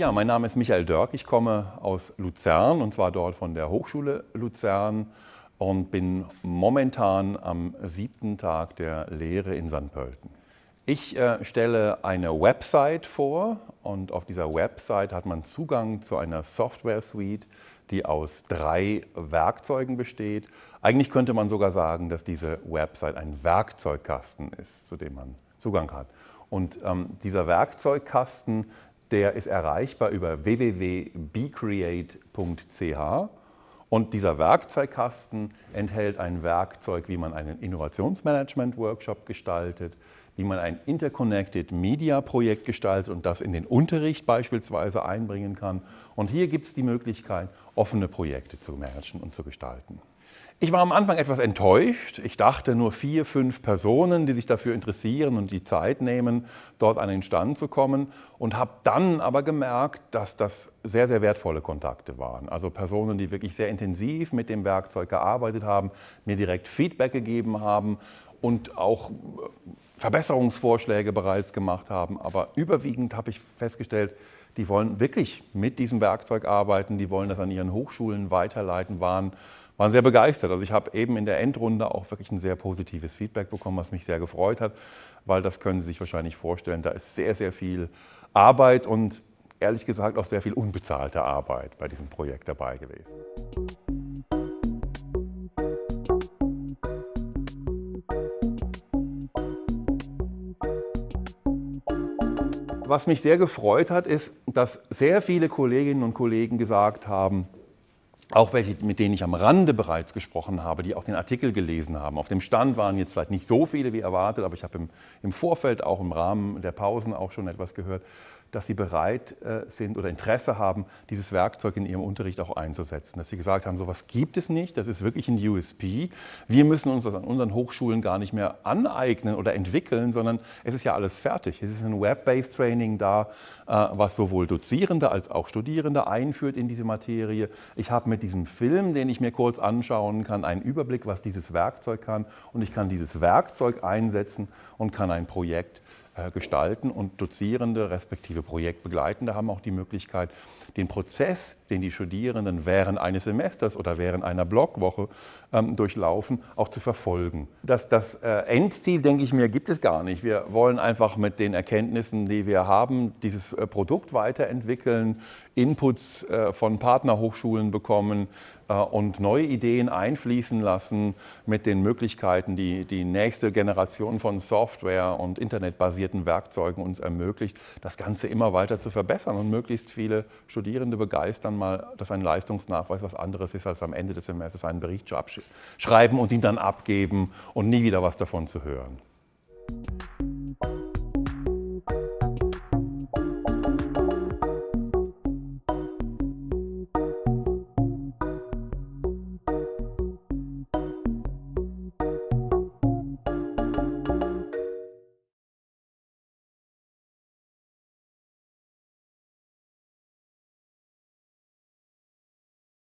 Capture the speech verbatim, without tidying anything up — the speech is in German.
Ja, mein Name ist Michael Dörk, ich komme aus Luzern und zwar dort von der Hochschule Luzern und bin momentan am siebten Tag der Lehre in Sankt Pölten. Ich äh, stelle eine Website vor und auf dieser Website hat man Zugang zu einer Software-Suite, die aus drei Werkzeugen besteht. Eigentlich könnte man sogar sagen, dass diese Website ein Werkzeugkasten ist, zu dem man Zugang hat. Und ähm, dieser Werkzeugkasten, der ist erreichbar über w w w punkt b create punkt c h und dieser Werkzeugkasten enthält ein Werkzeug, wie man einen Innovationsmanagement-Workshop gestaltet, wie man ein Interconnected Media Projekt gestaltet und das in den Unterricht beispielsweise einbringen kann. Und hier gibt es die Möglichkeit, offene Projekte zu managen und zu gestalten. Ich war am Anfang etwas enttäuscht. Ich dachte, nur vier, fünf Personen, die sich dafür interessieren und die Zeit nehmen, dort an den Stand zu kommen. Und habe dann aber gemerkt, dass das sehr, sehr wertvolle Kontakte waren. Also Personen, die wirklich sehr intensiv mit dem Werkzeug gearbeitet haben, mir direkt Feedback gegeben haben und auch Verbesserungsvorschläge bereits gemacht haben. Aber überwiegend habe ich festgestellt, die wollen wirklich mit diesem Werkzeug arbeiten, die wollen das an ihren Hochschulen weiterleiten, waren, waren sehr begeistert. Also ich habe eben in der Endrunde auch wirklich ein sehr positives Feedback bekommen, was mich sehr gefreut hat, weil das können Sie sich wahrscheinlich vorstellen, da ist sehr, sehr viel Arbeit und ehrlich gesagt auch sehr viel unbezahlte Arbeit bei diesem Projekt dabei gewesen. Was mich sehr gefreut hat, ist, dass sehr viele Kolleginnen und Kollegen gesagt haben, auch welche, mit denen ich am Rande bereits gesprochen habe, die auch den Artikel gelesen haben. Auf dem Stand waren jetzt vielleicht nicht so viele wie erwartet, aber ich habe im, im Vorfeld, auch im Rahmen der Pausen auch schon etwas gehört, dass sie bereit äh, sind oder Interesse haben, dieses Werkzeug in ihrem Unterricht auch einzusetzen. Dass sie gesagt haben, sowas gibt es nicht, das ist wirklich ein U S P. Wir müssen uns das an unseren Hochschulen gar nicht mehr aneignen oder entwickeln, sondern es ist ja alles fertig. Es ist ein Web-based Training da, äh, was sowohl Dozierende als auch Studierende einführt in diese Materie. Ich habe mit diesem Film, den ich mir kurz anschauen kann, einen Überblick, was dieses Werkzeug kann. Und ich kann dieses Werkzeug einsetzen und kann ein Projekt gestalten und Dozierende respektive Projektbegleitende haben auch die Möglichkeit, den Prozess, den die Studierenden während eines Semesters oder während einer Blockwoche ähm, durchlaufen, auch zu verfolgen. Das, das äh, Endziel, denke ich mir, gibt es gar nicht. Wir wollen einfach mit den Erkenntnissen, die wir haben, dieses äh, Produkt weiterentwickeln, Inputs äh, von Partnerhochschulen bekommen äh, und neue Ideen einfließen lassen mit den Möglichkeiten, die die nächste Generation von Software und internetbasierten Werkzeugen uns ermöglicht, das Ganze immer weiter zu verbessern und möglichst viele Studierende begeistern, mal, dass ein Leistungsnachweis was anderes ist, als am Ende des Semesters einen Bericht schreiben und ihn dann abgeben und nie wieder was davon zu hören.